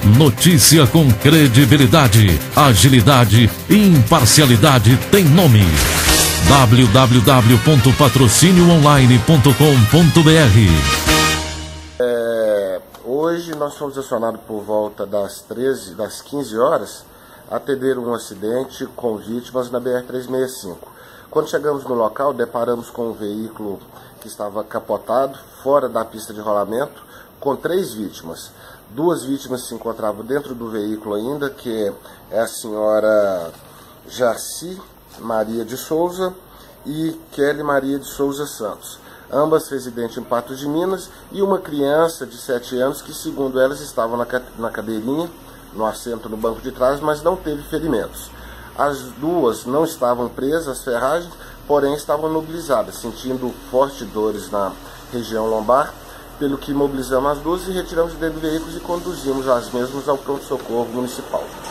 Notícia com credibilidade, agilidade e imparcialidade tem nome. www.patrocínioonline.com.br. Hoje nós fomos acionados por volta das 15 horas a atender um acidente com vítimas na BR-365. Quando chegamos no local, deparamos com um veículo que estava capotado, fora da pista de rolamento, com 3 vítimas. 2 vítimas se encontravam dentro do veículo ainda, que é a senhora Jaci Maria de Souza e Kelly Maria de Souza Santos. Ambas residentes em Patos de Minas, e uma criança de 7 anos que, segundo elas, estavam na cadeirinha, no assento no banco de trás, mas não teve ferimentos. As duas não estavam presas às ferragens, porém estavam imobilizadas, sentindo fortes dores na região lombar, pelo que imobilizamos as duas e retiramos dentro do veículo e conduzimos as mesmas ao pronto-socorro municipal.